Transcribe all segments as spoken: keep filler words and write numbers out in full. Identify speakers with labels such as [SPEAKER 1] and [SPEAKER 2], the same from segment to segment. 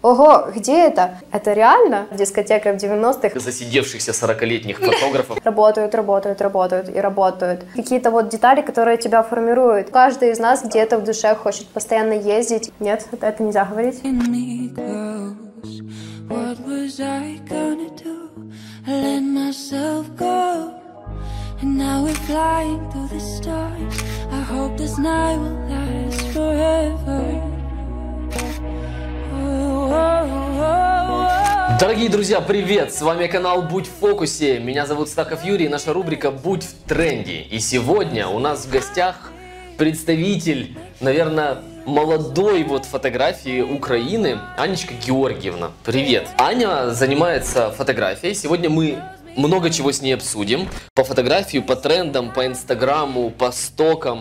[SPEAKER 1] ого, где это? Это реально? Дискотека в девяностых.
[SPEAKER 2] Засидевшихся сорокалетних фотографов.
[SPEAKER 1] Работают, работают, работают и работают. Какие-то вот детали, которые тебя формируют. Каждый из нас где-то в душе хочет постоянно ездить. Нет, это нельзя говорить. And now we're flying through the stars. I hope this night will last forever.
[SPEAKER 2] Дорогие друзья, привет! С вами канал Будь в фокусе. Меня зовут Стахов Юрий, и наша рубрика Будь в тренде. И сегодня у нас в гостях представитель, наверное, молодой вот фотографии Украины, Анечка Георгиевна. Привет! Аня занимается фотографией. Сегодня мы много чего с ней обсудим. По фотографии, по трендам, по инстаграму, по стокам.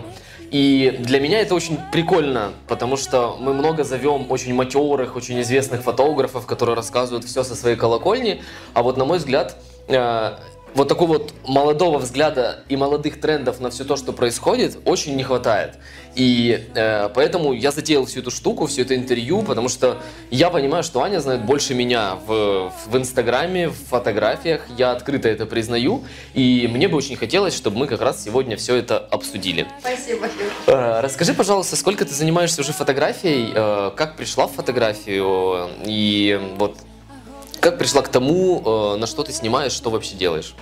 [SPEAKER 2] И для меня это очень прикольно, потому что мы много зовем очень матерых, очень известных фотографов, которые рассказывают все со своей колокольни. А вот, на мой взгляд, э, вот такого вот молодого взгляда и молодых трендов на все то, что происходит, очень не хватает. И э, поэтому я затеял всю эту штуку, все это интервью, потому что я понимаю, что Аня знает больше меня в, в инстаграме, в фотографиях. Я открыто это признаю. И мне бы очень хотелось, чтобы мы как раз сегодня все это обсудили.
[SPEAKER 1] Спасибо.
[SPEAKER 2] Э, расскажи, пожалуйста, сколько ты занимаешься уже фотографией, э, как пришла в фотографию и вот как пришла к тому, э, на что ты снимаешь, что вообще делаешь?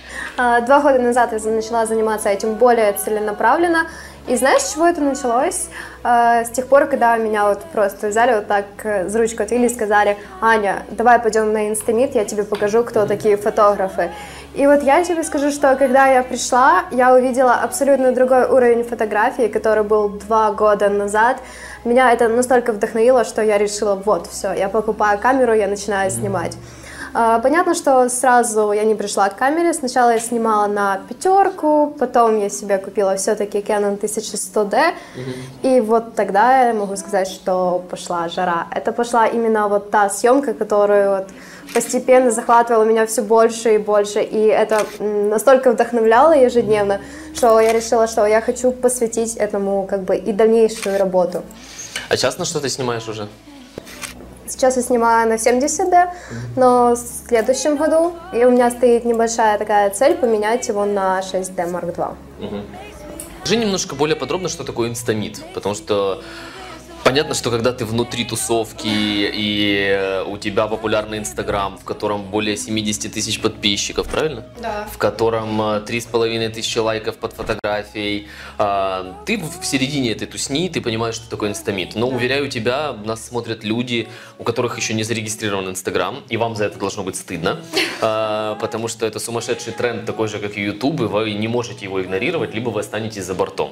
[SPEAKER 1] Два года назад я начала заниматься этим более целенаправленно. И знаешь, с чего это началось? С тех пор, когда меня вот просто взяли вот так за ручку, отвели и сказали: Аня, давай пойдем на Инстамит, я тебе покажу, кто такие фотографы. И вот я тебе скажу, что когда я пришла, я увидела абсолютно другой уровень фотографии, который был два года назад. Меня это настолько вдохновило, что я решила: вот, все, я покупаю камеру, я начинаю снимать. Понятно, что сразу я не пришла к камере. Сначала я снимала на пятерку, потом я себе купила все-таки Canon тысяча сто ди. Mm-hmm. И вот тогда я могу сказать, что пошла жара. Это пошла именно вот та съемка, которая вот постепенно захватывала меня все больше и больше. И это настолько вдохновляло ежедневно, что я решила, что я хочу посвятить этому как бы и дальнейшую работу.
[SPEAKER 2] А сейчас на что ты снимаешь уже?
[SPEAKER 1] Сейчас я снимаю на семьдесят ди, но в следующем году и у меня стоит небольшая такая цель поменять его на шесть ди марк два.
[SPEAKER 2] Угу. Скажи немножко более подробно, что такое Инстамит, потому что понятно, что когда ты внутри тусовки и у тебя популярный Инстаграм, в котором более семидесяти тысяч подписчиков, правильно?
[SPEAKER 1] Да.
[SPEAKER 2] В котором три с половиной тысячи лайков под фотографией. Ты в середине этой тусни, ты понимаешь, что такое Инстамит. Но, да, уверяю тебя, нас смотрят люди, у которых еще не зарегистрирован Инстаграм, и вам за это должно быть стыдно, потому что это сумасшедший тренд, такой же, как и YouTube, и вы не можете его игнорировать, либо вы останетесь за бортом.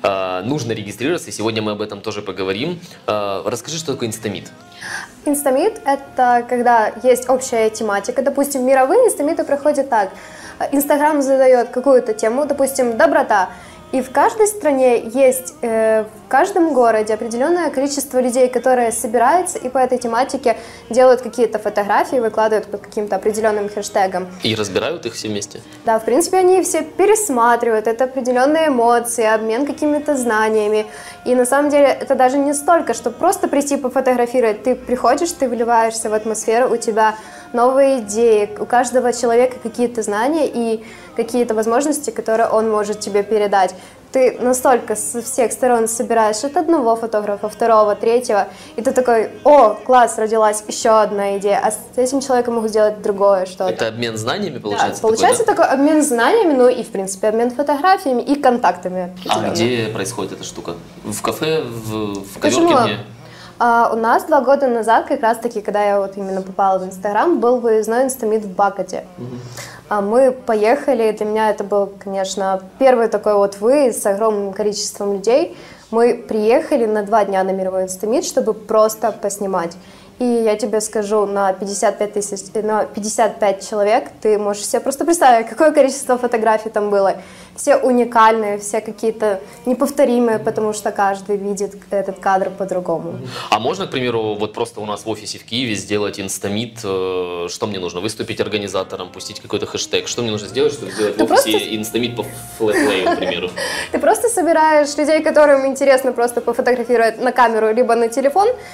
[SPEAKER 2] Нужно регистрироваться, и сегодня мы об этом тоже поговорим. Расскажи, что такое Инстамит.
[SPEAKER 1] Инстамит — это когда есть общая тематика. Допустим, мировые инстамиты проходят так. Инстаграм задает какую-то тему, допустим, доброта. И в каждой стране есть, э, в каждом городе определенное количество людей, которые собираются и по этой тематике делают какие-то фотографии, выкладывают под каким-то определенным хэштегом.
[SPEAKER 2] И разбирают их все вместе?
[SPEAKER 1] Да, в принципе, они все пересматривают, это определенные эмоции, обмен какими-то знаниями. И на самом деле это даже не столько, чтобы просто прийти пофотографировать. Ты приходишь, ты вливаешься в атмосферу, у тебя новые идеи, у каждого человека какие-то знания и какие-то возможности, которые он может тебе передать. Ты настолько со всех сторон собираешь от одного фотографа, второго, третьего, и ты такой: о, класс, родилась еще одна идея, а с этим человеком могу сделать другое что-то.
[SPEAKER 2] Это обмен знаниями получается?
[SPEAKER 1] Да, получается
[SPEAKER 2] такой, да?
[SPEAKER 1] такой обмен знаниями, ну и в принципе обмен фотографиями и контактами.
[SPEAKER 2] А где происходит эта штука? В кафе, в, в коверкине?
[SPEAKER 1] А, у нас два года назад, как раз таки, когда я вот именно попала в Инстаграм, был выездной Инстамит в Бакоте. Угу. А мы поехали, для меня это был, конечно, первый такой вот выезд с огромным количеством людей. Мы приехали на два дня на мировой Инстамит, чтобы просто поснимать. И я тебе скажу, на пятьдесят пять тысяч, на пятьдесят пять человек ты можешь себе просто представить, какое количество фотографий там было. Все уникальные, все какие-то неповторимые, потому что каждый видит этот кадр по-другому.
[SPEAKER 2] А можно, к примеру, вот просто у нас в офисе в Киеве сделать Инстамит? Что мне нужно? Выступить организатором, пустить какой-то хэштег? Что мне нужно сделать, чтобы сделать ты в офисе просто... Инстамит по флэтлею, к примеру?
[SPEAKER 1] Ты просто собираешь людей, которым интересно просто пофотографировать на камеру либо на телефон.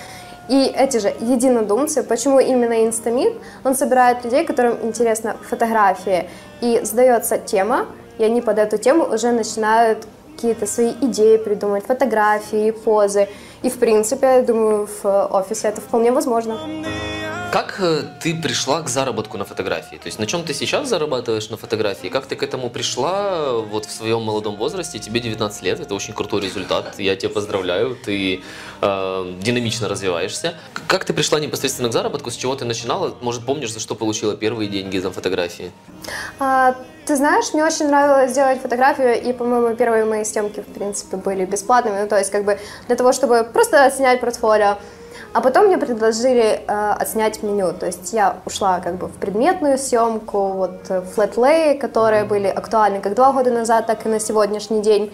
[SPEAKER 1] И эти же единодумцы, почему именно Инстамит, он собирает людей, которым интересна фотография, и задается тема, и они под эту тему уже начинают какие-то свои идеи придумать, фотографии, позы. И, в принципе, я думаю, в офисе это вполне возможно.
[SPEAKER 2] Как ты пришла к заработку на фотографии? То есть на чем ты сейчас зарабатываешь на фотографии? Как ты к этому пришла вот в своем молодом возрасте? Тебе девятнадцать лет, это очень крутой результат. Я тебя поздравляю, ты э, динамично развиваешься. Как ты пришла непосредственно к заработку? С чего ты начинала? Может, помнишь, за что получила первые деньги за фотографии?
[SPEAKER 1] А, ты знаешь, мне очень нравилось делать фотографию, и, по-моему, первые мои съемки, в принципе, были бесплатными. Ну, то есть, как бы, для того, чтобы просто снять портфолио. А потом мне предложили э, отснять меню, то есть я ушла как бы в предметную съемку, вот флэт-лей, которые были актуальны как два года назад, так и на сегодняшний день.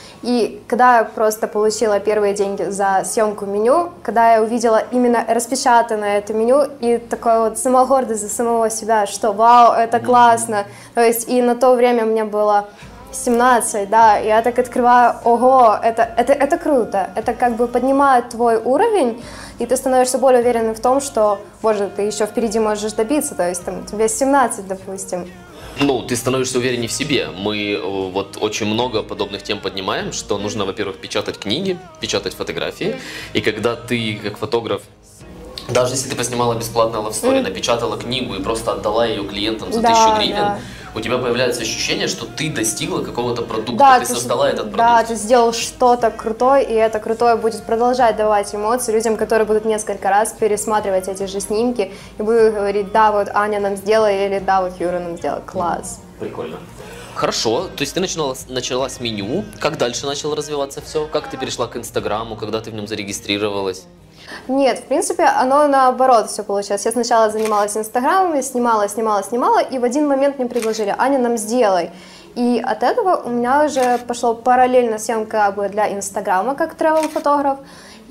[SPEAKER 1] И когда я просто получила первые деньги за съемку меню, когда я увидела именно распечатанное это меню, и такая вот самогордость за самого себя, что вау, это классно. То есть и на то время мне было семнадцать, да, и я так открываю, ого, это, это, это круто, это как бы поднимает твой уровень, и ты становишься более уверенным в том, что, боже, ты еще впереди можешь добиться, то есть там тебе семнадцать, допустим.
[SPEAKER 2] Ну, ты становишься увереннее в себе. Мы вот очень много подобных тем поднимаем, что нужно, во-первых, печатать книги, печатать фотографии, и когда ты, как фотограф, даже если ты поснимала бесплатно love story, mm. напечатала книгу и просто отдала ее клиентам за да, тысячу гривен, да. у тебя появляется ощущение, что ты достигла какого-то продукта, да, ты, ты создала этот продукт.
[SPEAKER 1] Да, ты сделал что-то крутое, и это крутое будет продолжать давать эмоции людям, которые будут несколько раз пересматривать эти же снимки и будут говорить, да, вот Аня нам сделала, или да, вот Юра нам сделала. Класс.
[SPEAKER 2] Прикольно. Хорошо, то есть ты начинала, начала с меню, как дальше начало развиваться все? Как ты перешла к Инстаграму, когда ты в нем зарегистрировалась?
[SPEAKER 1] Нет, в принципе, оно наоборот все получилось. Я сначала занималась Инстаграмом, снимала, снимала, снимала, и в один момент мне предложили: Аня, нам сделай. И от этого у меня уже пошло параллельно съемка как бы для Инстаграма, как travel-фотограф,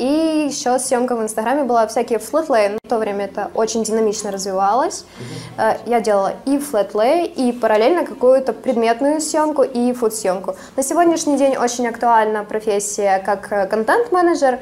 [SPEAKER 1] и еще съемка в Инстаграме была всякие флэт-лей. На то время это очень динамично развивалось. Mm-hmm. Я делала и флэт-лей, и параллельно какую-то предметную съемку, и фуд-съемку. На сегодняшний день очень актуальна профессия как контент-менеджер,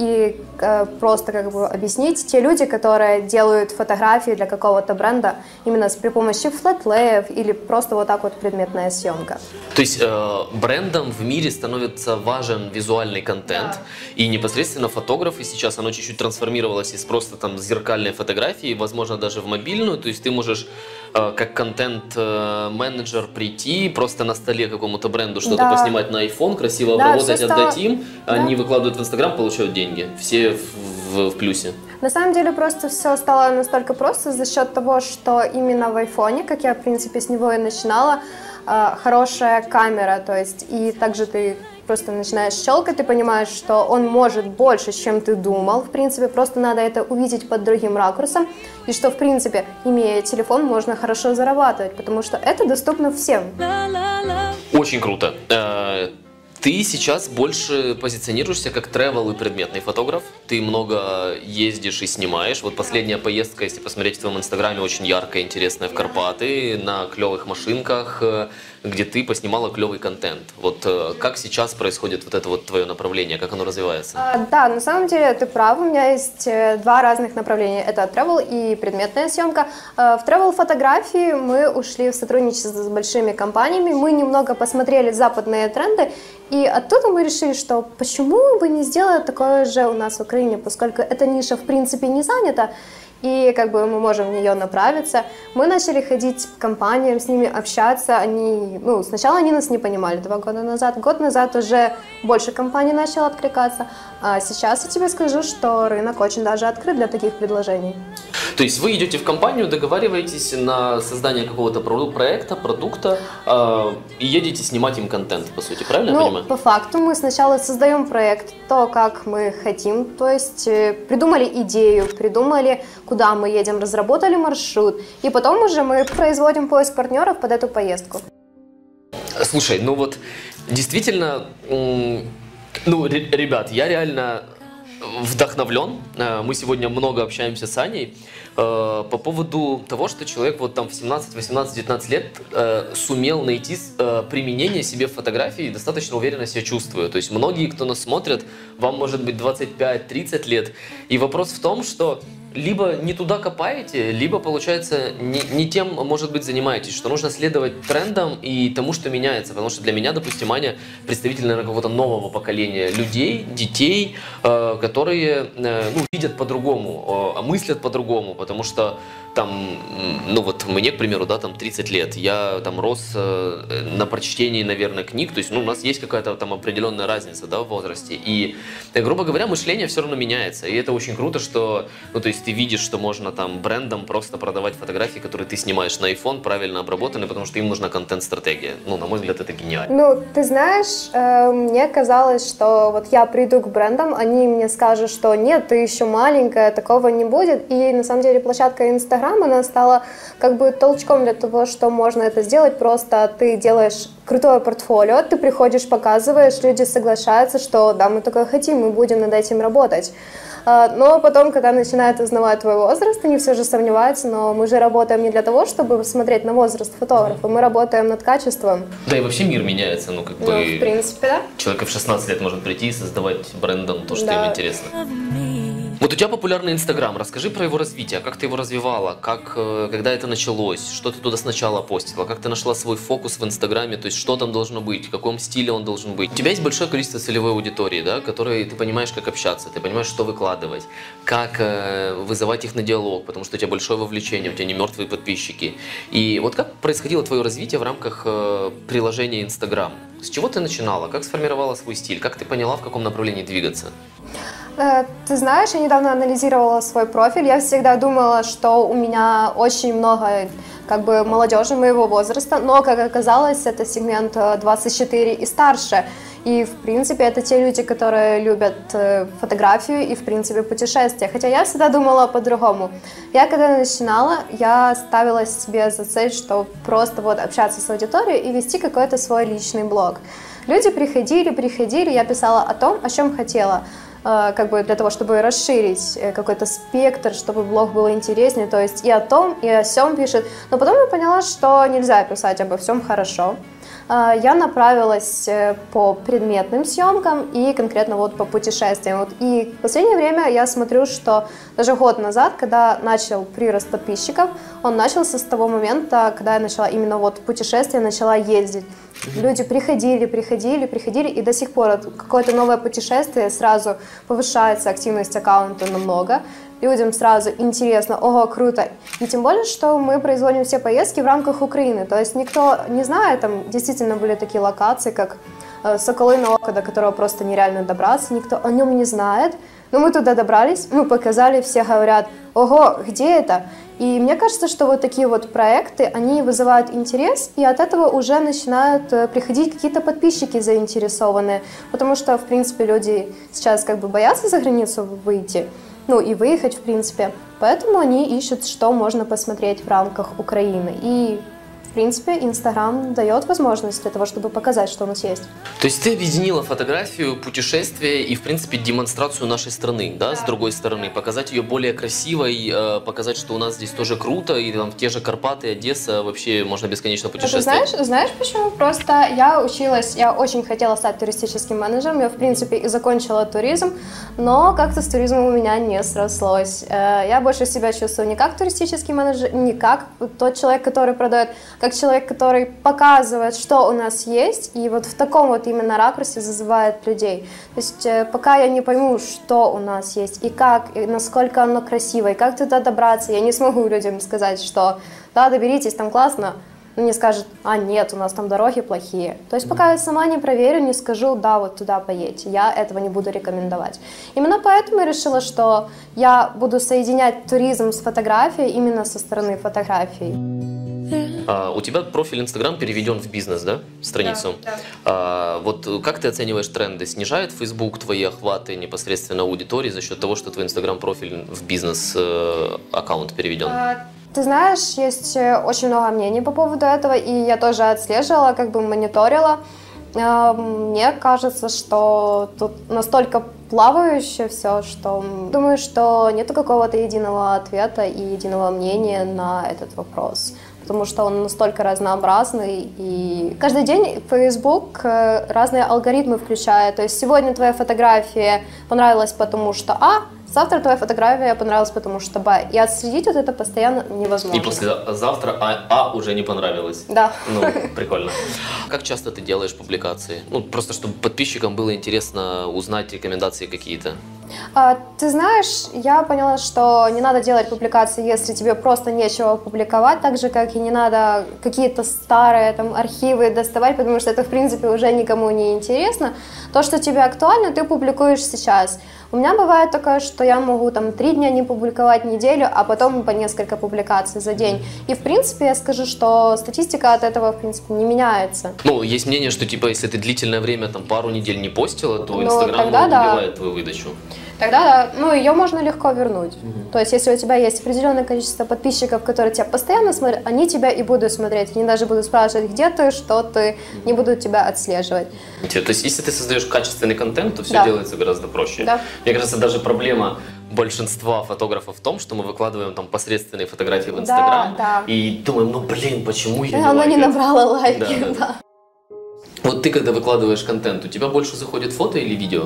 [SPEAKER 1] и э, просто как бы объяснить те люди, которые делают фотографии для какого-то бренда именно при помощи флэт-леев или просто вот так вот предметная съемка.
[SPEAKER 2] То есть э, брендом в мире становится важен визуальный контент, да. И непосредственно фотографы сейчас, оно чуть-чуть трансформировалось из просто там зеркальной фотографии, возможно даже в мобильную, то есть ты можешь э, как контент-менеджер прийти, просто на столе какому-то бренду что-то да. поснимать на iPhone, красиво да, обработать, отдать стало... им, да. Они выкладывают в Инстаграм, получают деньги, все в, в, в плюсе.
[SPEAKER 1] На самом деле просто все стало настолько просто за счет того, что именно в айфоне, как я в принципе с него и начинала, э, хорошая камера, то есть и также ты просто начинаешь щелкать, ты понимаешь, что он может больше, чем ты думал, в принципе, просто надо это увидеть под другим ракурсом, и что, в принципе, имея телефон, можно хорошо зарабатывать, потому что это доступно всем.
[SPEAKER 2] Очень круто. Ты сейчас больше позиционируешься как travel и предметный фотограф. Ты много ездишь и снимаешь. Вот последняя поездка, если посмотреть в твоем инстаграме, очень яркая, интересная, в Карпаты, на клевых машинках, где ты поснимала клевый контент. Вот как сейчас происходит вот это вот твое направление, как оно развивается?
[SPEAKER 1] А, да, на самом деле ты прав, у меня есть два разных направления. Это travel и предметная съемка. В travel фотографии мы ушли в сотрудничество с большими компаниями, мы немного посмотрели западные тренды, и оттуда мы решили, что почему бы не сделать такое же у нас в Украине, поскольку эта ниша в принципе не занята, и как бы мы можем в нее направиться. Мы начали ходить к компаниям, с ними общаться. Они, ну, сначала они нас не понимали два года назад. Год назад уже больше компаний начало откликаться. А сейчас я тебе скажу, что рынок очень даже открыт для таких предложений.
[SPEAKER 2] То есть вы идете в компанию, договариваетесь на создание какого-то проекта, продукта э, и едете снимать им контент, по сути, правильно
[SPEAKER 1] ну,
[SPEAKER 2] я понимаю?
[SPEAKER 1] По факту мы сначала создаем проект, то, как мы хотим, то есть э, придумали идею, придумали, куда мы едем, разработали маршрут, и потом уже мы производим поиск партнеров под эту поездку.
[SPEAKER 2] Слушай, ну вот действительно, ну, ребят, я реально вдохновлен. Мы сегодня много общаемся с Аней по поводу того, что человек вот там в семнадцать, восемнадцать, девятнадцать лет сумел найти применение себе в фотографии и достаточно уверенно себя чувствует. То есть многие, кто нас смотрят, вам может быть двадцать пять, тридцать лет. И вопрос в том, что либо не туда копаете, либо, получается, не, не тем, может быть, занимаетесь, что нужно следовать трендам и тому, что меняется. Потому что для меня, допустим, Аня представитель, наверное, какого-то нового поколения людей, детей, э, которые э, ну, видят по-другому, э, мыслят по-другому, потому что там, ну вот мне, к примеру, да, там тридцать лет, я там рос э, на прочтении, наверное, книг, то есть, ну, у нас есть какая-то там определенная разница, да, в возрасте, и, грубо говоря, мышление все равно меняется, и это очень круто, что, ну, то есть, ты видишь, что можно там брендом просто продавать фотографии, которые ты снимаешь на iPhone, правильно обработанные, потому что им нужна контент-стратегия, ну, на мой взгляд, это гениально.
[SPEAKER 1] Ну, ты знаешь, э, мне казалось, что вот я приду к брендам, они мне скажут, что нет, ты еще маленькая, такого не будет, и, на самом деле, площадка Instagram, она стала как бы толчком для того, что можно это сделать. Просто ты делаешь крутое портфолио, ты приходишь, показываешь, люди соглашаются, что да, мы такое хотим, мы будем над этим работать. Но потом, когда начинают узнавать твой возраст, они все же сомневаются, но мы же работаем не для того, чтобы смотреть на возраст фотографа, мы работаем над качеством.
[SPEAKER 2] Да, и вообще мир меняется, ну как бы...
[SPEAKER 1] Ну, в принципе, да.
[SPEAKER 2] Человек в шестнадцать лет может прийти и создавать брендом то, что
[SPEAKER 1] да.
[SPEAKER 2] им интересно. Вот у тебя популярный Инстаграм, расскажи про его развитие, как ты его развивала, как, когда это началось, что ты туда сначала постила, как ты нашла свой фокус в Инстаграме, то есть что там должно быть, в каком стиле он должен быть. У тебя есть большое количество целевой аудитории, да, которой ты понимаешь, как общаться, ты понимаешь, что выкладывать, как э, вызывать их на диалог, потому что у тебя большое вовлечение, у тебя не мертвые подписчики. И вот как происходило твое развитие в рамках э, приложения Инстаграм? С чего ты начинала, как сформировала свой стиль, как ты поняла, в каком направлении двигаться?
[SPEAKER 1] Ты знаешь, я недавно анализировала свой профиль, я всегда думала, что у меня очень много как бы молодежи моего возраста, но, как оказалось, это сегмент двадцать четыре и старше. И, в принципе, это те люди, которые любят фотографию и, в принципе, путешествия. Хотя я всегда думала по-другому. Я, когда начинала, я ставила себе за цель, что просто вот общаться с аудиторией и вести какой-то свой личный блог. Люди приходили, приходили, я писала о том, о чем хотела. Как бы для того, чтобы расширить какой-то спектр, чтобы блог был интереснее, то есть и о том, и о сём пишет. Но потом я поняла, что нельзя писать обо всем хорошо. Я направилась по предметным съемкам и конкретно вот по путешествиям. Вот. И в последнее время я смотрю, что даже год назад, когда начал прирост подписчиков, он начался с того момента, когда я начала именно вот путешествия, начала ездить. Люди приходили, приходили, приходили, и до сих пор какое-то новое путешествие, сразу повышается активность аккаунта намного. Людям сразу интересно, ого, круто. И тем более, что мы производим все поездки в рамках Украины. То есть никто не знает, там действительно были такие локации, как Соколы на Око, до которого просто нереально добраться, никто о нем не знает. Но мы туда добрались, мы показали, все говорят, ого, где это? И мне кажется, что вот такие вот проекты, они вызывают интерес, и от этого уже начинают приходить какие-то подписчики заинтересованные, потому что, в принципе, люди сейчас как бы боятся за границу выйти, ну и выехать, в принципе, поэтому они ищут, что можно посмотреть в рамках Украины. И в принципе, Инстаграм дает возможность для того, чтобы показать, что у нас есть.
[SPEAKER 2] То есть ты объединила фотографию, путешествие и, в принципе, демонстрацию нашей страны, да, да. С другой стороны, показать ее более красивой, показать, что у нас здесь тоже круто, и там в те же Карпаты, Одесса, вообще можно бесконечно путешествовать.
[SPEAKER 1] А ты знаешь, знаешь почему? Просто я училась, я очень хотела стать туристическим менеджером, я, в принципе, и закончила туризм, но как-то с туризмом у меня не срослось. Я больше себя чувствую не как туристический менеджер, не как тот человек, который продает, как человек, который показывает, что у нас есть, и вот в таком вот именно ракурсе зазывает людей. То есть пока я не пойму, что у нас есть, и как, и насколько оно красиво, и как туда добраться, я не смогу людям сказать, что да, доберитесь, там классно, но мне скажут, а нет, у нас там дороги плохие. То есть пока я сама не проверю, не скажу, да, вот туда поедьте, я этого не буду рекомендовать. Именно поэтому я решила, что я буду соединять туризм с фотографией именно со стороны фотографии.
[SPEAKER 2] А, у тебя профиль Инстаграм переведен в бизнес, да, страницу? Да, да. А, вот как ты оцениваешь тренды? Снижает Facebook твои охваты непосредственно аудитории за счет того, что твой Инстаграм профиль в бизнес аккаунт переведен?
[SPEAKER 1] А, ты знаешь, есть очень много мнений по поводу этого, и я тоже отслеживала, как бы мониторила. Мне кажется, что тут настолько плавающее все, что... Думаю, что нету какого-то единого ответа и единого мнения на этот вопрос, потому что он настолько разнообразный, и каждый день Facebook разные алгоритмы включает. То есть сегодня твоя фотография понравилась потому что А, завтра твоя фотография понравилась потому что Б. И отследить вот это постоянно невозможно.
[SPEAKER 2] И послезавтра А, а уже не понравилось.
[SPEAKER 1] Да.
[SPEAKER 2] Ну, прикольно. Как часто ты делаешь публикации? Ну, просто чтобы подписчикам было интересно узнать рекомендации какие-то.
[SPEAKER 1] А, ты знаешь, я поняла, что не надо делать публикации, если тебе просто нечего публиковать, так же, как и не надо какие-то старые там архивы доставать, потому что это, в принципе, уже никому не интересно. То, что тебе актуально, ты публикуешь сейчас. У меня бывает такое, что я могу там три дня не публиковать, неделю, а потом по несколько публикаций за день. И, в принципе, я скажу, что статистика от этого, в принципе, не меняется.
[SPEAKER 2] Ну, есть мнение, что, типа, если ты длительное время, там, пару недель не постила, то
[SPEAKER 1] Ну,
[SPEAKER 2] Инстаграм
[SPEAKER 1] тогда
[SPEAKER 2] убивает
[SPEAKER 1] да.
[SPEAKER 2] твою выдачу.
[SPEAKER 1] Тогда, да, ну, ее можно легко вернуть. Mm-hmm. То есть, если у тебя есть определенное количество подписчиков, которые тебя постоянно смотрят, они тебя и будут смотреть. Они даже будут спрашивать, где ты, что ты, mm-hmm. не будут тебя отслеживать.
[SPEAKER 2] То есть, если ты создаешь качественный контент, то все
[SPEAKER 1] да.
[SPEAKER 2] делается гораздо проще.
[SPEAKER 1] Да.
[SPEAKER 2] Мне кажется, даже проблема большинства фотографов в том, что мы выкладываем там посредственные фотографии в Инстаграм,
[SPEAKER 1] да, да.
[SPEAKER 2] и думаем, ну, блин, почему я не
[SPEAKER 1] Она
[SPEAKER 2] лайкаю?
[SPEAKER 1] не набрала лайки,
[SPEAKER 2] да, да.
[SPEAKER 1] да.
[SPEAKER 2] Вот ты, когда выкладываешь контент, у тебя больше заходит фото или видео?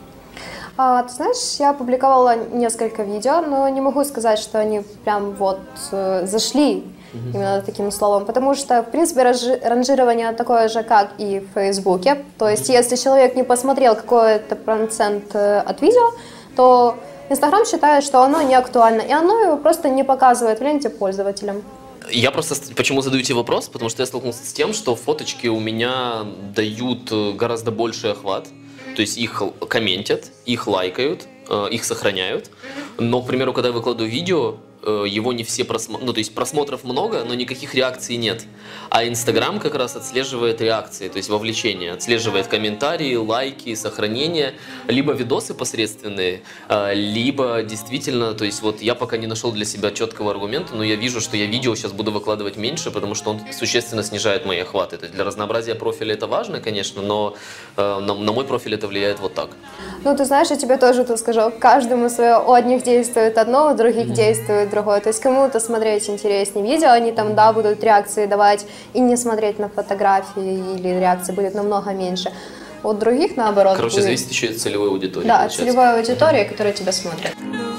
[SPEAKER 1] А, ты знаешь, я публиковала несколько видео, но не могу сказать, что они прям вот э, зашли mm-hmm. именно таким словом, потому что, в принципе, ранжи- ранжирование такое же, как и в Фейсбуке. То есть, если человек не посмотрел какой-то процент э, от видео, то Инстаграм считает, что оно не актуально, и оно его просто не показывает в ленте пользователям.
[SPEAKER 2] Я просто почему задаю тебе вопрос, потому что я столкнулся с тем, что фоточки у меня дают гораздо больший охват. То есть их комментят, их лайкают, их сохраняют. Но, к примеру, когда я выкладываю видео, его не все просмотрят. Ну, то есть просмотров много, но никаких реакций нет. А Инстаграм как раз отслеживает реакции, то есть вовлечение, отслеживает комментарии, лайки, сохранения, либо видосы посредственные, либо действительно, то есть вот я пока не нашел для себя четкого аргумента, но я вижу, что я видео сейчас буду выкладывать меньше, потому что он существенно снижает мои охваты. То есть для разнообразия профиля это важно, конечно, но на, на мой профиль это влияет вот так.
[SPEAKER 1] Ну, ты знаешь, я тебе тоже тут скажу, каждому свое, у одних действует одно, у других mm-hmm. действует другое. То есть кому-то смотреть интереснее видео, они там, да, будут реакции давать и не смотреть на фотографии, или реакции будет намного меньше. У других, наоборот,
[SPEAKER 2] Короче,
[SPEAKER 1] будет...
[SPEAKER 2] зависит еще от целевой аудитории.
[SPEAKER 1] Да, от целевой аудитории, которая тебя смотрит.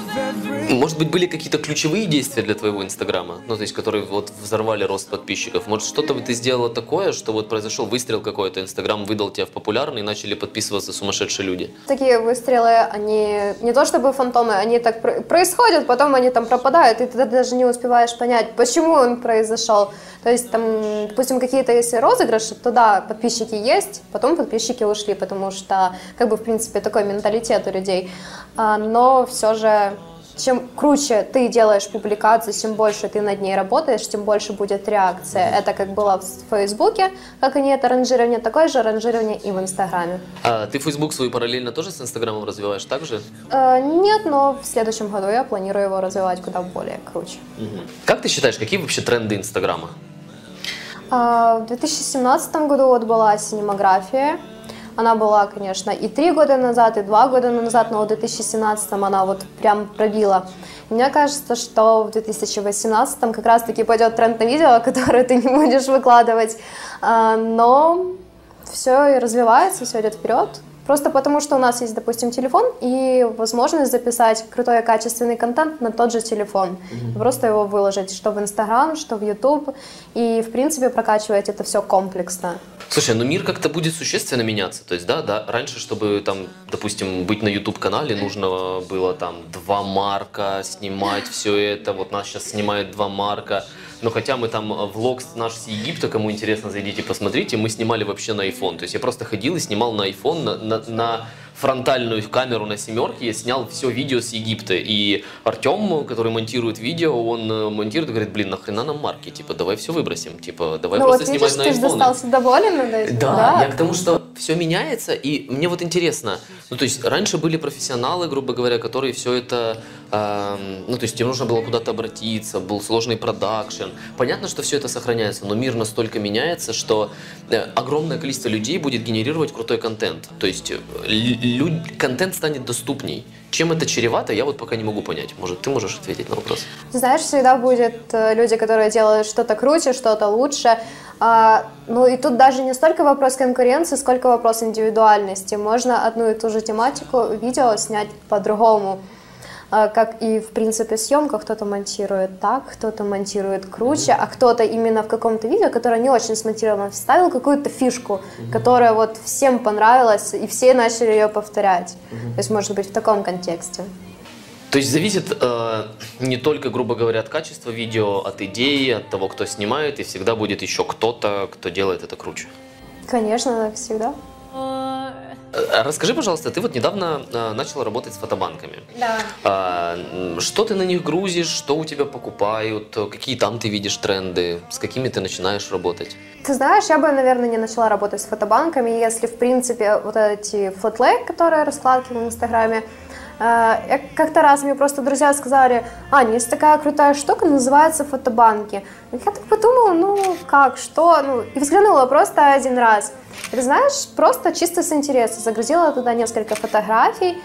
[SPEAKER 2] Может быть, были какие-то ключевые действия для твоего Инстаграма, ну, то есть, которые вот взорвали рост подписчиков? Может, что-то ты сделала такое, что вот произошел выстрел какой-то, Инстаграм выдал тебя в популярный, и начали подписываться сумасшедшие люди? Такие
[SPEAKER 1] выстрелы, они не то чтобы фантомы, они так происходят, потом они там пропадают, и ты даже не успеваешь понять, почему он произошел. То есть, там, допустим, какие-то если розыгрыши, то да, подписчики есть, потом подписчики ушли, потому что, как бы, в принципе, такой менталитет у людей. А, но все же... Чем круче ты делаешь публикацию, чем больше ты над ней работаешь, тем больше будет реакция. Это как было в Фейсбуке, как и нет ранжирование, такое же ранжирование и в Инстаграме.
[SPEAKER 2] А ты Фейсбук свой параллельно тоже с Инстаграмом развиваешь так же?
[SPEAKER 1] Э, нет, но в следующем году я планирую его развивать куда более круче.
[SPEAKER 2] Угу. Как ты считаешь, какие вообще тренды Инстаграма?
[SPEAKER 1] Э, в две тысячи семнадцатом году вот была синематография. Она была, конечно, и три года назад, и два года назад, но в две тысячи семнадцатом она вот прям пробила. И мне кажется, что в две тысячи восемнадцатом как раз-таки пойдет тренд на видео, которое ты не будешь выкладывать. Но все развивается, все идет вперед. Просто потому, что у нас есть, допустим, телефон и возможность записать крутой качественный контент на тот же телефон. Mm-hmm. Просто его выложить, что в Инстаграм, что в Ютуб. И, в принципе, прокачивать это все комплексно.
[SPEAKER 2] Слушай, ну мир как-то будет существенно меняться. То есть, да, да, раньше, чтобы там, допустим, быть на YouTube-канале, нужно было там два марка снимать все это. Вот нас сейчас снимает два марка. Но хотя мы там влог наш с Египта, кому интересно, зайдите, посмотрите, мы снимали вообще на iPhone. То есть я просто ходил и снимал на iPhone, на, на, на фронтальную камеру на семерке, я снял все видео с Египта. И Артем, который монтирует видео, он монтирует и говорит, блин, нахрена нам марки, типа, давай все выбросим, типа, давай
[SPEAKER 1] ну
[SPEAKER 2] просто
[SPEAKER 1] вот
[SPEAKER 2] снимать
[SPEAKER 1] видишь,
[SPEAKER 2] на
[SPEAKER 1] iPhone.
[SPEAKER 2] Ты
[SPEAKER 1] же достался доволен над этим.
[SPEAKER 2] Да,
[SPEAKER 1] да,
[SPEAKER 2] я к тому, что все меняется, и мне вот интересно, ну то есть раньше были профессионалы, грубо говоря, которые все это ну, то есть тебе нужно было куда-то обратиться, был сложный продакшн. Понятно, что все это сохраняется, но мир настолько меняется, что огромное количество людей будет генерировать крутой контент. То есть контент станет доступней. Чем это чревато, я вот пока не могу понять. Может, ты можешь ответить на вопрос?
[SPEAKER 1] Знаешь, всегда будет люди, которые делают что-то круче, что-то лучше. А, ну и тут даже не столько вопрос конкуренции, сколько вопрос индивидуальности. Можно одну и ту же тематику видео снять по-другому. А, как и в принципе съемка, кто-то монтирует так, кто-то монтирует круче, mm-hmm. а кто-то именно в каком-то видео, которое не очень смонтировано, вставил какую-то фишку, mm-hmm. которая вот всем понравилась, и все начали ее повторять. Mm-hmm. То есть может быть в таком контексте.
[SPEAKER 2] То есть зависит э, не только, грубо говоря, от качества видео, от идеи, от того, кто снимает, и всегда будет еще кто-то, кто делает это круче.
[SPEAKER 1] Конечно, так всегда.
[SPEAKER 2] Расскажи, пожалуйста, ты вот недавно э, начала работать с фотобанками.
[SPEAKER 1] Да.
[SPEAKER 2] Э, что ты на них грузишь, что у тебя покупают, какие там ты видишь тренды, с какими ты начинаешь работать?
[SPEAKER 1] Ты знаешь, я бы, наверное, не начала работать с фотобанками, если, в принципе, вот эти фотлей, которые раскладки в Инстаграме, я как-то раз мне просто друзья сказали: Аня, есть такая крутая штука, называется фотобанки. Я так подумала, ну как, что, ну и взглянула просто один раз. И ты знаешь, просто чисто с интереса загрузила туда несколько фотографий,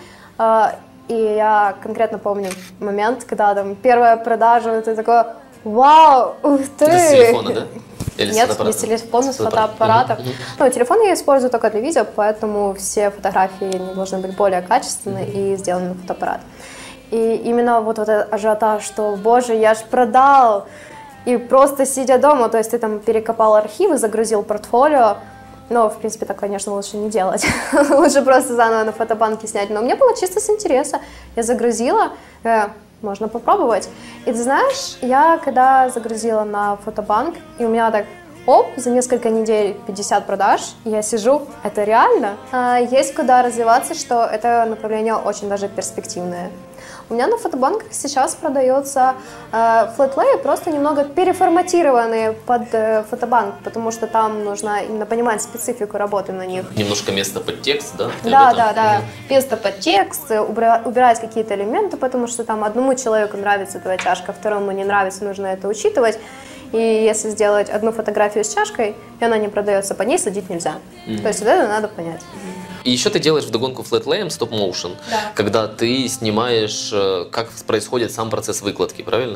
[SPEAKER 1] и я конкретно помню момент, когда там первая продажа, ты такой: вау, ух ты!
[SPEAKER 2] Это с телефона, да? Или
[SPEAKER 1] Нет, без телефона, с фотоаппарата. Mm-hmm. Ну, телефон я использую только для видео, поэтому все фотографии не должны быть более качественные mm-hmm. и сделаны на фотоаппарат. И именно вот, вот этот ажиотаж, что, боже, я ж продал, и просто сидя дома, то есть ты там перекопал архивы, загрузил портфолио, но, в принципе, так, конечно, лучше не делать, лучше просто заново на фотобанке снять, но мне было чисто с интереса, я загрузила, э, можно попробовать. И ты знаешь, я когда загрузила на фотобанк, и у меня так, оп, за несколько недель пятьдесят продаж, и я сижу, это реально? А, есть куда развиваться, что это направление очень даже перспективное. У меня на фотобанках сейчас продается э, флетлеи, просто немного переформатированные под э, фотобанк, потому что там нужно именно понимать специфику работы на них.
[SPEAKER 2] Немножко место под текст, да?
[SPEAKER 1] Да, да, да. Место под текст, убирать, убирать какие-то элементы, потому что там одному человеку нравится твоя чашка, второму не нравится, нужно это учитывать. И если сделать одну фотографию с чашкой, и она не продается, по ней судить нельзя. Mm-hmm. То есть вот это надо понять.
[SPEAKER 2] И еще ты делаешь вдогонку флетлеем стоп-моушен,
[SPEAKER 1] да.
[SPEAKER 2] когда ты снимаешь, как происходит сам процесс выкладки, правильно?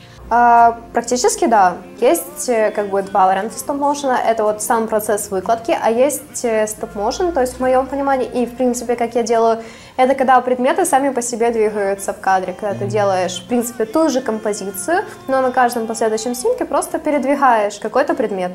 [SPEAKER 1] А, практически да. Есть как бы два варианта стоп-моушена. Это вот сам процесс выкладки, а есть стоп-моушен, то есть в моем понимании, и в принципе, как я делаю, это когда предметы сами по себе двигаются в кадре, когда ты делаешь, в принципе, ту же композицию, но на каждом последующем снимке просто передвигаешь какой-то предмет.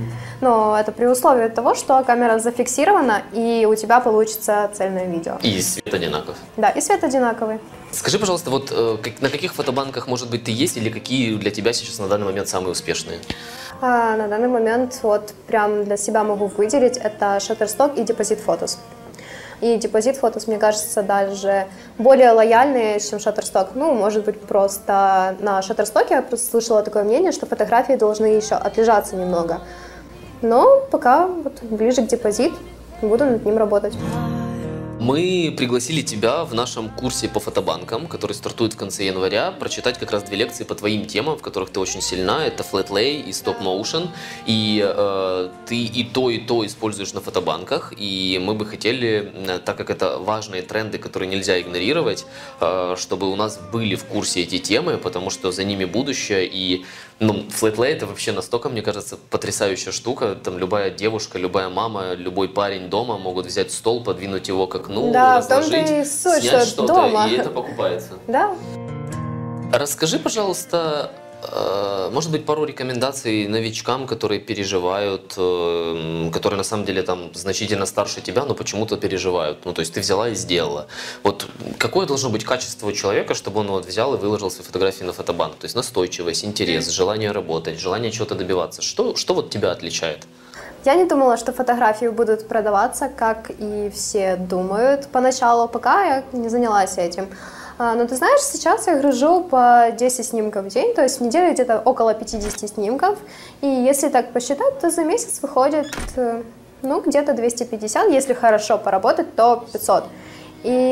[SPEAKER 1] Но это при условии того, что камера зафиксирована, и у тебя получится цельное видео.
[SPEAKER 2] И свет одинаков.
[SPEAKER 1] Да, и свет одинаковый.
[SPEAKER 2] Скажи, пожалуйста, вот э, как, на каких фотобанках, может быть, ты есть, или какие для тебя сейчас на данный момент самые успешные?
[SPEAKER 1] А, на данный момент вот прям для себя могу выделить, это Shutterstock и Deposit Photos. И Deposit Photos, мне кажется, даже более лояльные, чем Shutterstock. Ну, может быть, просто на Shutterstock я просто слышала такое мнение, что фотографии должны еще отлежаться немного. Но пока вот ближе к Deposit, буду над ним работать.
[SPEAKER 2] Мы пригласили тебя в нашем курсе по фотобанкам, который стартует в конце января, прочитать как раз две лекции по твоим темам, в которых ты очень сильна. Это флетлей и стоп-моушен. И э, ты и то, и то используешь на фотобанках. И мы бы хотели, так как это важные тренды, которые нельзя игнорировать, э, чтобы у нас были в курсе эти темы, потому что за ними будущее. И ну, флетлей — это вообще настолько, мне кажется, потрясающая штука. Там любая девушка, любая мама, любой парень дома могут взять стол, подвинуть его к окну,
[SPEAKER 1] да,
[SPEAKER 2] разложить,
[SPEAKER 1] и суть,
[SPEAKER 2] снять что-то,
[SPEAKER 1] дома.
[SPEAKER 2] и это покупается.
[SPEAKER 1] Да.
[SPEAKER 2] Расскажи, пожалуйста, может быть, пару рекомендаций новичкам, которые переживают, которые на самом деле там значительно старше тебя, но почему-то переживают. Ну, то есть ты взяла и сделала. Вот какое должно быть качество у человека, чтобы он вот взял и выложил свои фотографии на фотобанк? То есть настойчивость, интерес, желание работать, желание чего-то добиваться. Что, что вот тебя отличает?
[SPEAKER 1] Я не думала, что фотографии будут продаваться, как и все думают поначалу, пока я не занялась этим. Но ты знаешь, сейчас я гружу по десять снимков в день, то есть в неделю где-то около пятьдесят снимков. И если так посчитать, то за месяц выходит, ну, где-то двести пятьдесят, если хорошо поработать, то пятьсот. И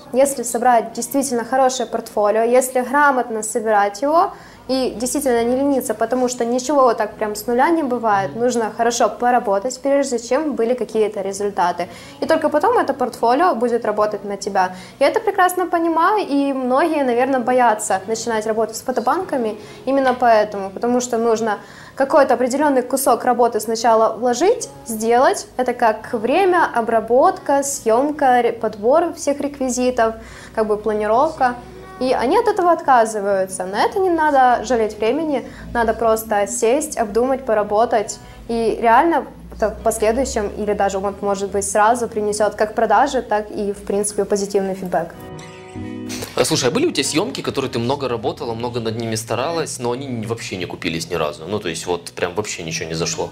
[SPEAKER 1] если собрать действительно хорошее портфолио, если грамотно собирать его, и действительно не лениться, потому что ничего вот так прям с нуля не бывает. Нужно хорошо поработать, прежде чем были какие-то результаты. И только потом это портфолио будет работать на тебя. Я это прекрасно понимаю, и многие, наверное, боятся начинать работать с фотобанками именно поэтому, потому что нужно какой-то определенный кусок работы сначала вложить, сделать. Это как время, обработка, съемка, подбор всех реквизитов, как бы планировка. И они от этого отказываются. На это не надо жалеть времени, надо просто сесть, обдумать, поработать. И реально это в последующем или даже, может быть, сразу принесет как продажи, так и, в принципе, позитивный фидбэк.
[SPEAKER 2] Слушай, а были у тебя съемки, которые ты много работала, много над ними старалась, но они вообще не купились ни разу? Ну, то есть вот прям вообще ничего не зашло?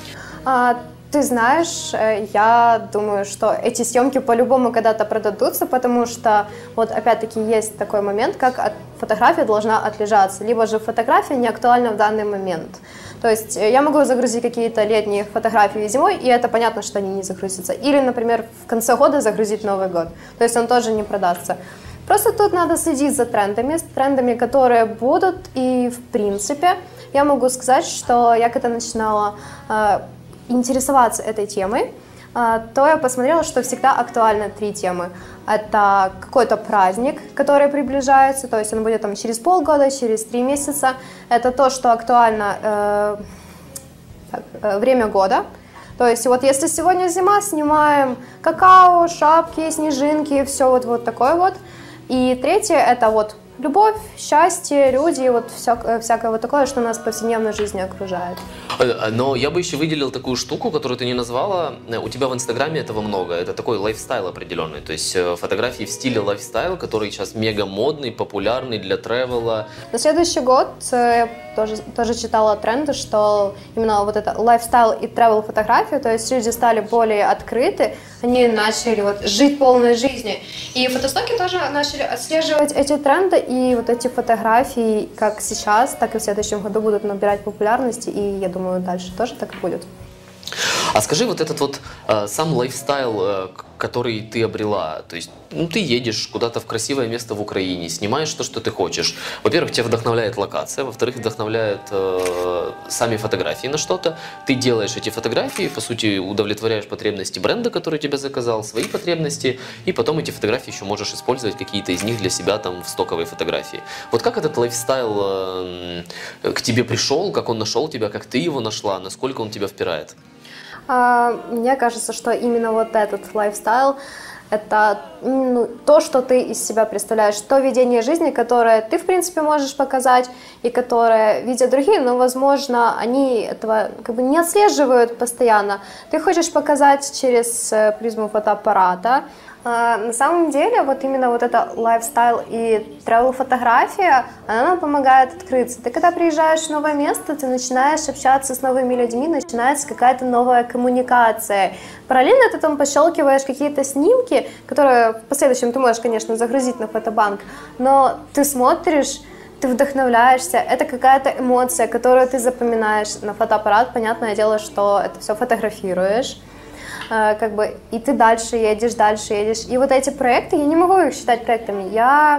[SPEAKER 1] А, ты знаешь, я думаю, что эти съемки по-любому когда-то продадутся, потому что вот опять-таки есть такой момент, как фотография должна отлежаться, либо же фотография не актуальна в данный момент. То есть я могу загрузить какие-то летние фотографии зимой, и это понятно, что они не загрузятся. Или, например, в конце года загрузить Новый год, то есть он тоже не продастся. Просто тут надо следить за трендами, трендами, которые будут, и в принципе я могу сказать, что я когда начинала э, интересоваться этой темой, э, то я посмотрела, что всегда актуальны три темы. Это какой-то праздник, который приближается, то есть он будет там через полгода, через три месяца. Это то, что актуально э, так, э, время года. То есть вот если сегодня зима, снимаем какао, шапки, снежинки, все вот, вот такое вот. И третье – это вот любовь, счастье, люди, вот всякое, всякое вот такое, что нас в повседневной жизни окружает.
[SPEAKER 2] Но я бы еще выделил такую штуку, которую ты не назвала. У тебя в Инстаграме этого много. Это такой лайфстайл определенный. То есть фотографии в стиле лайфстайл, который сейчас мега модный, популярный для тревела.
[SPEAKER 1] На следующий год я тоже, тоже читала тренды, что именно вот это лайфстайл и тревел фотографии, то есть люди стали более открыты, они начали вот жить полной жизнью. И фотостоки тоже начали отслеживать эти тренды, и вот эти фотографии как сейчас, так и в следующем году будут набирать популярности, и я думаю, дальше тоже так и будет.
[SPEAKER 2] А скажи, вот этот вот э, сам лайфстайл, э, который ты обрела, то есть ну, ты едешь куда-то в красивое место в Украине, снимаешь то, что ты хочешь. Во-первых, тебя вдохновляет локация, во-вторых, вдохновляют э, сами фотографии на что-то. Ты делаешь эти фотографии, по сути, удовлетворяешь потребности бренда, который тебя заказал, свои потребности, и потом эти фотографии еще можешь использовать, какие-то из них для себя там в стоковой фотографии. Вот как этот лайфстайл э, к тебе пришел, как он нашел тебя, как ты его нашла, насколько он тебя впирает?
[SPEAKER 1] Мне кажется, что именно вот этот лайфстайл – это ну, то, что ты из себя представляешь, то видение жизни, которое ты, в принципе, можешь показать, и которое видят другие, но, возможно, они этого как бы не отслеживают постоянно. Ты хочешь показать через призму фотоаппарата. На самом деле, вот именно вот эта лайфстайл и тревел-фотография, она нам помогает открыться. Ты когда приезжаешь в новое место, ты начинаешь общаться с новыми людьми, начинается какая-то новая коммуникация. Параллельно ты там пощелкиваешь какие-то снимки, которые в последующем ты можешь, конечно, загрузить на фотобанк, но ты смотришь, ты вдохновляешься, это какая-то эмоция, которую ты запоминаешь на фотоаппарат. Понятное дело, что это все фотографируешь. Как бы, и ты дальше едешь, дальше едешь. И вот эти проекты, я не могу их считать проектами, я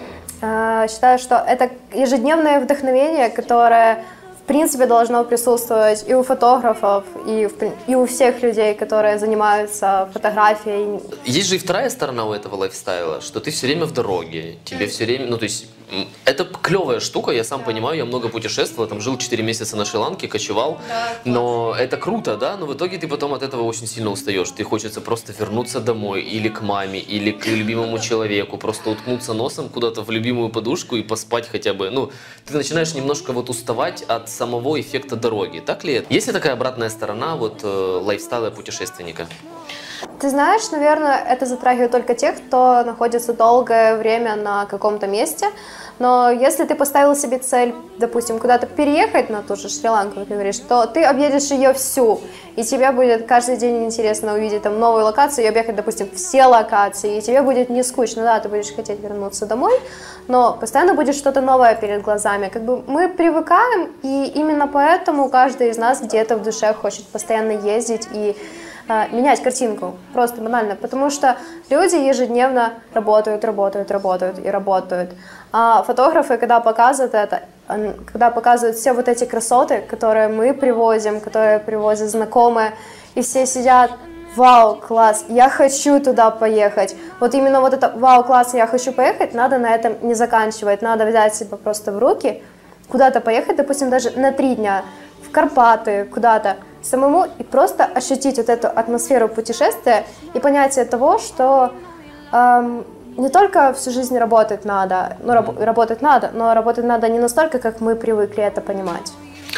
[SPEAKER 1] э, считаю, что это ежедневное вдохновение, которое, в принципе, должно присутствовать и у фотографов, и, в, и у всех людей, которые занимаются фотографией.
[SPEAKER 2] Есть же и вторая сторона у этого лайфстайла, что ты все время в дороге, тебе все время, ну то есть это клевая штука, я сам понимаю, я много путешествовал, там жил четыре месяца на Шри-Ланке, кочевал, да, но это круто, да, но в итоге ты потом от этого очень сильно устаешь, ты хочется просто вернуться домой, или к маме, или к любимому человеку, просто уткнуться носом куда-то в любимую подушку и поспать хотя бы, ну, ты начинаешь немножко вот уставать от самого эффекта дороги, так ли это? Есть ли такая обратная сторона вот э, лайфстайла путешественника?
[SPEAKER 1] Ты знаешь, наверное, это затрагивает только тех, кто находится долгое время на каком-то месте, но если ты поставил себе цель, допустим, куда-то переехать на ту же Шри-Ланку, как ты говоришь, то ты объедешь ее всю, и тебе будет каждый день интересно увидеть там новую локацию и объехать, допустим, все локации, и тебе будет не скучно, да, ты будешь хотеть вернуться домой, но постоянно будет что-то новое перед глазами, как бы мы привыкаем, и именно поэтому каждый из нас где-то в душе хочет постоянно ездить и менять картинку, просто банально, потому что люди ежедневно работают, работают, работают и работают. А фотографы, когда показывают это, когда показывают все вот эти красоты, которые мы привозим, которые привозят знакомые, и все сидят: вау, класс, я хочу туда поехать. Вот именно вот это вау, класс, я хочу поехать, надо на этом не заканчивать, надо взять себя просто в руки, куда-то поехать, допустим, даже на три дня, в Карпаты, куда-то, самому, и просто ощутить вот эту атмосферу путешествия и понятие того, что эм, не только всю жизнь работать надо, ну, раб- работать надо, но работать надо не настолько, как мы привыкли это понимать.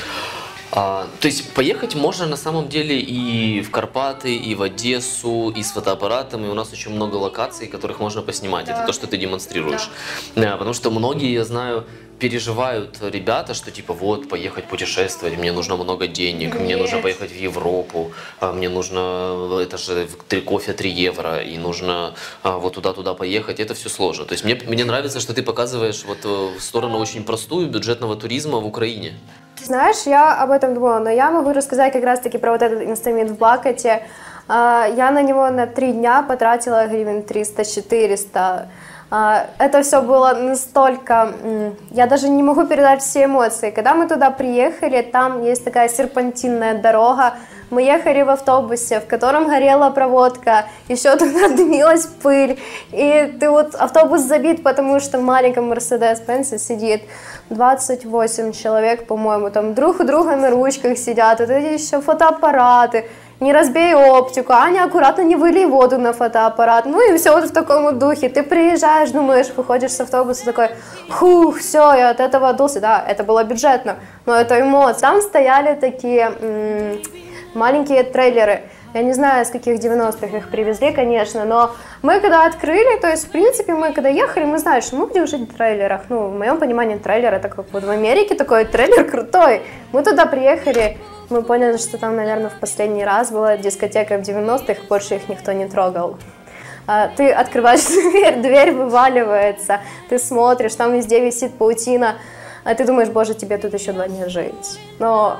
[SPEAKER 2] А, то есть поехать можно на самом деле и в Карпаты, и в Одессу, и с фотоаппаратом, и у нас очень много локаций, которых можно поснимать. Да. Это то, что ты демонстрируешь. Да. Потому что многие, я знаю, переживают ребята, что типа вот, поехать путешествовать, мне нужно много денег, Нет. мне нужно поехать в Европу, мне нужно, это же три кофе три евро, и нужно вот туда-туда поехать, это все сложно. То есть мне, мне нравится, что ты показываешь вот сторону очень простую бюджетного туризма в Украине.
[SPEAKER 1] Знаешь, я об этом думала, но я могу рассказать как раз-таки про вот этот инструмент в Бакете. Я на него на три дня потратила гривен триста-четыреста. Это все было настолько... Я даже не могу передать все эмоции. Когда мы туда приехали, там есть такая серпантинная дорога. Мы ехали в автобусе, в котором горела проводка, еще туда дымилась пыль. И ты вот автобус забит, потому что в маленьком Mercedes-Benz сидит двадцать восемь человек, по-моему, там друг у друга на ручках сидят, вот эти еще фотоаппараты. Не разбей оптику, Аня, аккуратно не вылей воду на фотоаппарат. Ну и все вот в таком вот духе. Ты приезжаешь, думаешь, выходишь с автобуса такой, хух, все, я от этого отдулся. Да, это было бюджетно, но это эмоции. Там стояли такие м- маленькие трейлеры. Я не знаю, с каких девяностых их привезли, конечно, но мы когда открыли, то есть, в принципе, мы когда ехали, мы знали, что мы будем жить в трейлерах. Ну, в моем понимании трейлер, это как вот в Америке такой трейлер крутой. Мы туда приехали, мы поняли, что там, наверное, в последний раз была дискотека в девяностых, больше их никто не трогал. Ты открываешь дверь, дверь вываливается, ты смотришь, там везде висит паутина, а ты думаешь, боже, тебе тут еще два дня жить. Но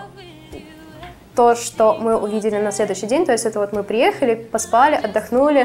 [SPEAKER 1] то, что мы увидели на следующий день, то есть это вот мы приехали, поспали, отдохнули.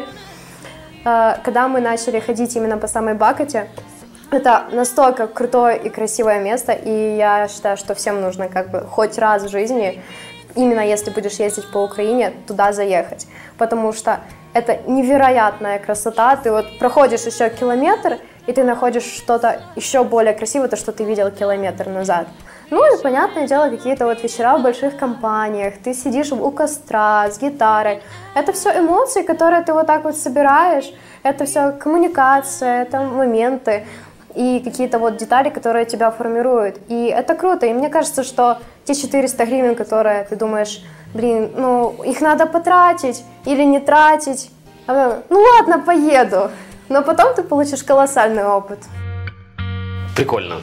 [SPEAKER 1] Когда мы начали ходить именно по самой Бакете, это настолько крутое и красивое место, и я считаю, что всем нужно как бы хоть раз в жизни, именно если будешь ездить по Украине, туда заехать, потому что это невероятная красота, ты вот проходишь еще километр, и ты находишь что-то еще более красивое, то, что ты видел километр назад. Ну и, понятное дело, какие-то вот вечера в больших компаниях, ты сидишь у костра с гитарой. Это все эмоции, которые ты вот так вот собираешь, это все коммуникация, это моменты и какие-то вот детали, которые тебя формируют. И это круто, и мне кажется, что те четыреста гривен, которые ты думаешь, блин, ну их надо потратить или не тратить, ну ладно, поеду, но потом ты получишь колоссальный опыт.
[SPEAKER 2] Прикольно.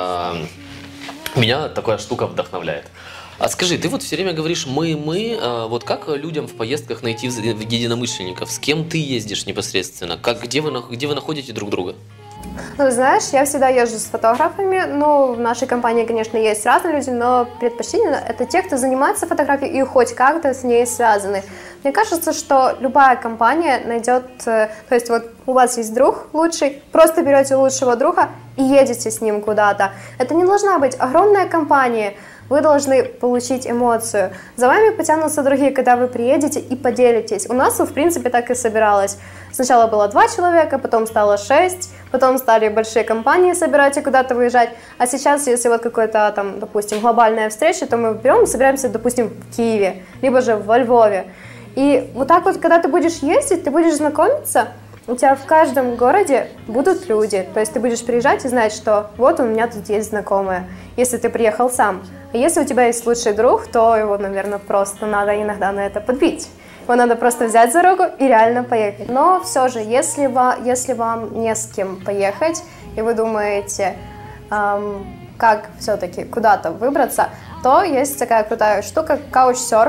[SPEAKER 2] Меня такая штука вдохновляет. А скажи, ты вот все время говоришь «мы, мы», а вот как людям в поездках найти единомышленников? С кем ты ездишь непосредственно? Как, где, вы, где вы находите друг друга?
[SPEAKER 1] Ну, знаешь, я всегда езжу с фотографами, ну, в нашей компании, конечно, есть разные люди, но предпочтение – это те, кто занимается фотографией и хоть как-то с ней связаны. Мне кажется, что любая компания найдет, то есть вот у вас есть друг лучший, просто берете лучшего друга и едете с ним куда-то. Это не должна быть огромная компания, вы должны получить эмоцию. За вами потянутся другие, когда вы приедете и поделитесь. У нас, в принципе, так и собиралось. Сначала было два человека, потом стало шесть, потом стали большие компании собирать и куда-то выезжать. А сейчас, если вот какая-то там, допустим, глобальная встреча, то мы берем и собираемся, допустим, в Киеве, либо же во Львове. И вот так вот, когда ты будешь ездить, ты будешь знакомиться, у тебя в каждом городе будут люди. То есть ты будешь приезжать и знать, что вот у меня тут есть знакомые, если ты приехал сам. А если у тебя есть лучший друг, то его, наверное, просто надо иногда на это подбить. Его надо просто взять за руку и реально поехать. Но все же, если, ва, если вам не с кем поехать, и вы думаете, эм, как все-таки куда-то выбраться, то есть такая крутая штука, Couchsurf.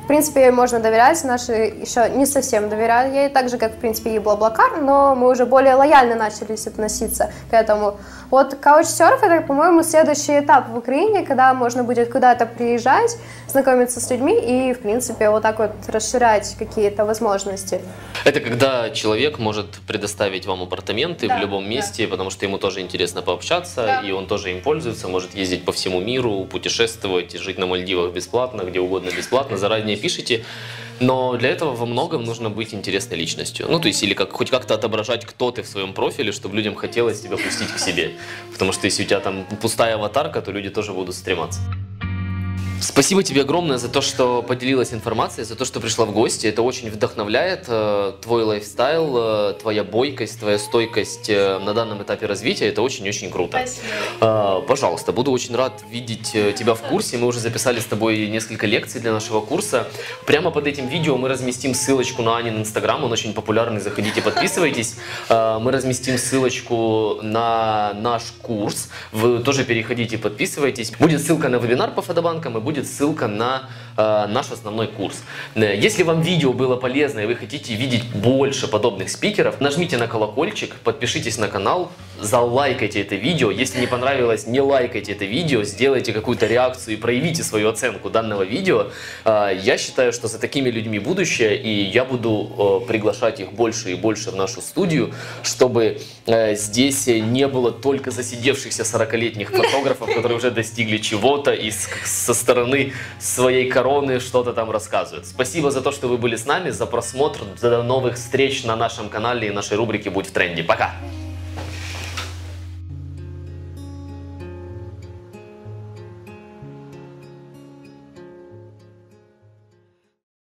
[SPEAKER 1] В принципе, ей можно доверять, наши еще не совсем доверяют ей, так же, как, в принципе, и Блаблакар, но мы уже более лояльно начали относиться к этому. Вот Couchsurf — это, по-моему, следующий этап в Украине, когда можно будет куда-то приезжать, знакомиться с людьми и, в принципе, вот так вот расширять какие-то возможности.
[SPEAKER 2] Это когда человек может предоставить вам апартаменты
[SPEAKER 1] да,
[SPEAKER 2] в любом месте, да. потому что ему тоже интересно пообщаться, да. и он тоже им пользуется, может ездить по всему миру, путешествовать, жить на Мальдивах бесплатно, где угодно бесплатно, заранее пишите. Но для этого во многом нужно быть интересной личностью. Ну, то есть, или как, хоть как-то отображать, кто ты в своем профиле, чтобы людям хотелось тебя пустить к себе. Потому что если у тебя там пустая аватарка, то люди тоже будут стрематься. Спасибо тебе огромное за то, что поделилась информацией, за то, что пришла в гости. Это очень вдохновляет. Твой лайфстайл, твоя бойкость, твоя стойкость на данном этапе развития. Это очень-очень круто. Спасибо. Пожалуйста, буду очень рад видеть тебя в курсе. Мы уже записали с тобой несколько лекций для нашего курса. Прямо под этим видео мы разместим ссылочку на Анин инстаграм. Он очень популярный. Заходите, подписывайтесь. Мы разместим ссылочку на наш курс. Вы тоже переходите, подписывайтесь. Будет ссылка на вебинар по фотобанкам и будет ссылка на э, наш основной курс. Если вам видео было полезно и вы хотите видеть больше подобных спикеров, нажмите на колокольчик, подпишитесь на канал, залайкайте это видео. Если не понравилось, не лайкайте это видео, сделайте какую-то реакцию и проявите свою оценку данного видео. Э, я считаю, что за такими людьми будущее, и я буду э, приглашать их больше и больше в нашу студию, чтобы э, здесь не было только засидевшихся сорокалетних фотографов, которые уже достигли чего-то и со стороны своей короны что-то там рассказывают. Спасибо за то, что вы были с нами, за просмотр, до новых встреч на нашем канале и нашей рубрике «Будь в тренде». Пока!